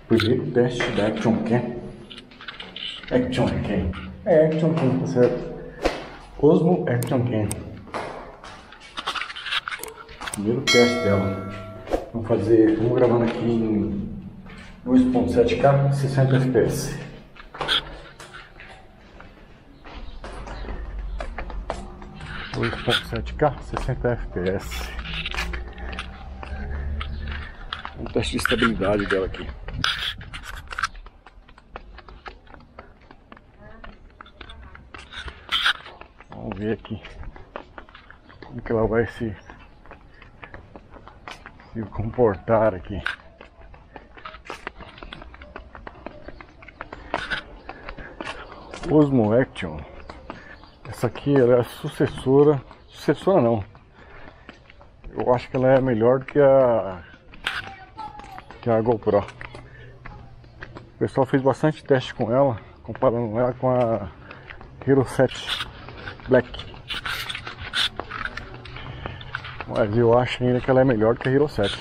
Primeiro teste da Action Cam. Action Cam. É Action Cam, tá certo? Osmo Action Cam. Primeiro teste dela. Vamos gravando aqui em 2.7K, 60 fps. .7K, 60 fps. Um teste de estabilidade dela aqui. Vamos ver aqui como que ela vai se comportar aqui. Osmo Action. Essa aqui ela é a sucessora não. Eu acho que ela é melhor do que a GoPro. O pessoal fez bastante teste com ela, comparando ela com a Hero 7 Black. Mas eu acho ainda que ela é melhor do que a Hero 7.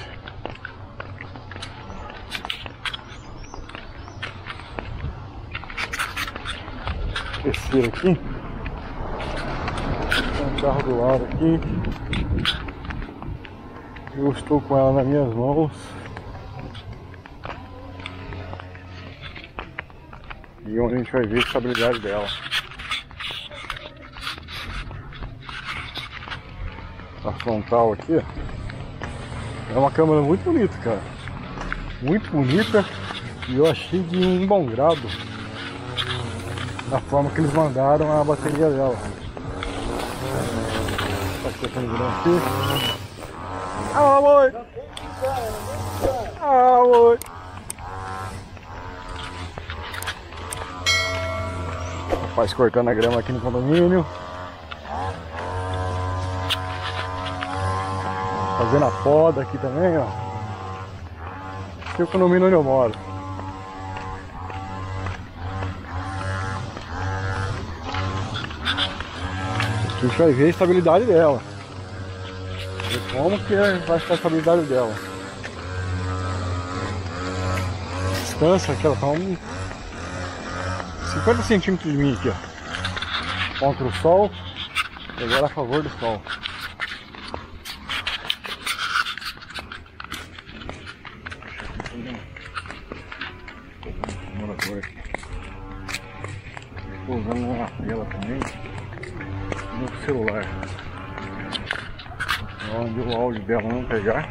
Descer aqui. Tem um carro do lado aqui. Eu estou com ela nas minhas mãos. E onde a gente vai ver a estabilidade dela. A frontal aqui, ó. É uma câmera muito bonita, cara. Muito bonita. E eu achei de um bom grado da forma que eles mandaram a bateria dela. Tá aqui aqui. Ah, oi! Ah, oi! Rapaz cortando a grama aqui no condomínio. Fazendo a poda aqui também, ó. Esse é o condomínio onde eu moro. Aqui a gente vai ver a estabilidade dela. Ver como que vai ficar a estabilidade dela. A distância que ela tá 50 centímetros de mim aqui, ó. Contra o sol e agora a favor do sol. Estou usando uma tela também no celular, onde o áudio dela não pegar.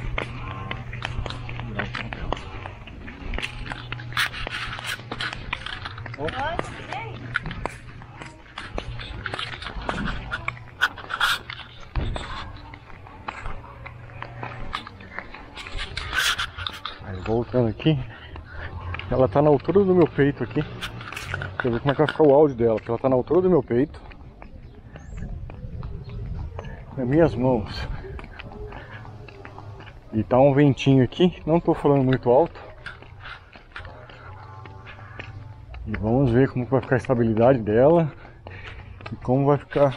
Aí, voltando aqui, ela tá na altura do meu peito aqui. Deixa eu ver como é que vai ficar o áudio dela, porque ela tá na altura do meu peito. Nas minhas mãos. E tá um ventinho aqui, não tô falando muito alto. E vamos ver como vai ficar a estabilidade dela. E como vai ficar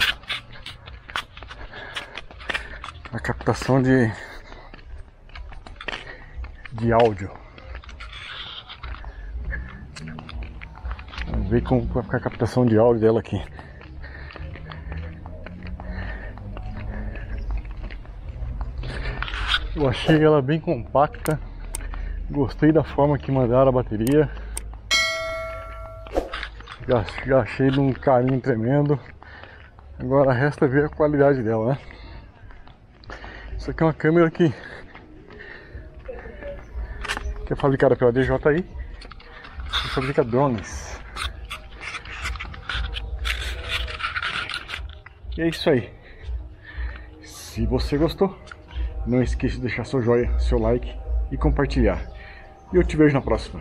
a captação de áudio. Vamos ver como vai ficar a captação de áudio dela aqui. Eu achei ela bem compacta. Gostei da forma que mandaram a bateria. Já achei de um carinho tremendo. Agora resta ver a qualidade dela, né? Isso aqui é uma câmera que é fabricada pela DJI e fabrica drones. E é isso aí. Se você gostou, não esqueça de deixar seu joinha, seu like e compartilhar. E eu te vejo na próxima.